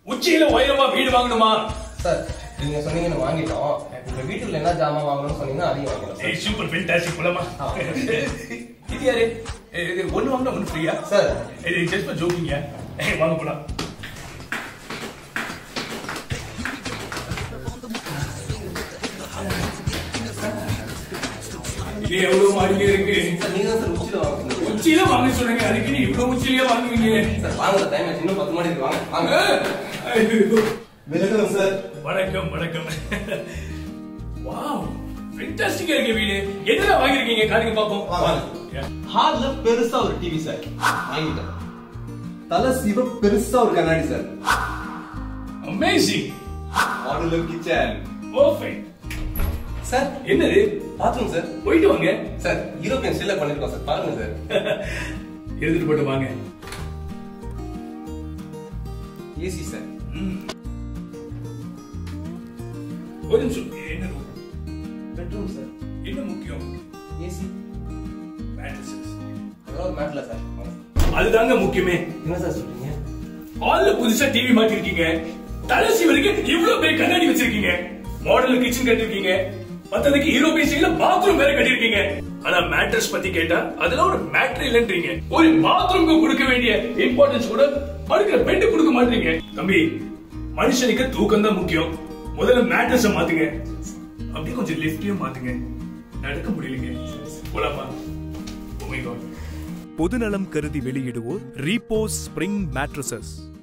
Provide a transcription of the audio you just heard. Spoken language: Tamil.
உச்சியில உயரமா வீடு வாங்கணுமா? சார் நீங்க சொன்னீங்கன்னு வாங்கிட்டோம். உங்க வீட்டுல என்ன ஜாமான் வாங்கணும்னு சொன்னீங்கன்னா அதையும் வாங்கிடலாம். ஏய் சூப்பர் ஃபேண்டாஸ்டிக் போலாமா? இது யாரு? இது ஒன்னு வாங்கினா ஒன்னு ஃப்ரீயா? சார் இது ஜஸ்ட் ஃபார் ஜோக்கிங். வாங்க போலாம். இது எவ்வளவு மாடிங்க இருக்கு? சார் நீங்க தான் சார் உச்சியில வாங்குறீங்க. உச்சியில வாங்க சொன்னீங்க, அதுக்கு நீ இவ்வளவு உச்சியிலே வாங்குவீங்க? சார் வாங்குற டைம் இன்னும் 10 மாடி இருக்கு, வாங்க வாங்க. Welcome sir. வணக்கம் வணக்கம். வாவ் ஃபேண்டாஸ்டிக்கா இருக்கு வீடு. என்னடா வாங்கிருக்கீங்க? காட்டுங்க பாப்போம். வாங்க. ஹால்ல பெருசா ஒரு டிவி சார் வாங்கிட்டேன். தல சிவ பெருசா ஒரு கண்ணாடி sir. Amazing. Modular kitchen. Perfect. Sir என்னது? Bathroom sir. போயிட்டு வாங்க. சார் யூரோப்பியன் ஸ்டைல்ல பண்ணிருக்கோம் சார், பாருங்க சார். எடுத்துட்டு போட்டு வாங்க. AC sir. ஒரு நிமிஷம். என்ன ரூம்? Bedroom sir. என்ன முக்கியம்? ஏசி. மேட்ரஸஸ். அதெல்லாம் மேட்ல சார். அதுதாங்க முக்கியமே. என்ன சார் சொல்றீங்க? ஹால்ல புதுசா டிவி மாட்டிருக்கீங்க. தலசி வரைக்கும் இவ்வளவு பெரிய கண்ணாடி வச்சிருக்கீங்க. மாடல் கிச்சன் கட்டிருக்கீங்க. மத்ததுக்கு யூரோப்பியன் ஸ்டைல்ல பாத்ரூம் வேற கட்டிருக்கீங்க. ஆனா மேட்ரஸ் பத்தி கேட்டா அதெல்லாம் ஒரு மேட்டர் இல்லன்றீங்க. ஒரு பாத்ரூம்க்கு கொடுக்க வேண்டிய இம்பார்ட்டன்ஸ் கூட படுக்கிற பெட்டுக்கு கொடுக்க மாட்டீங்க. தம்பி, மனுஷனுக்கு தூக்கம் தான் முக்கியம். முதல்ல மேட்ரஸ மாத்துங்க. அப்படியே கொஞ்சம் லிஃப்டையும் மாத்துங்க. நடக்க முடியலங்க. போலாமா? Oh my God. பொதுநலம் கருதி வெளியிடுவோர் ரீபோஸ் ஸ்பிரிங் மேட்ரஸஸ்.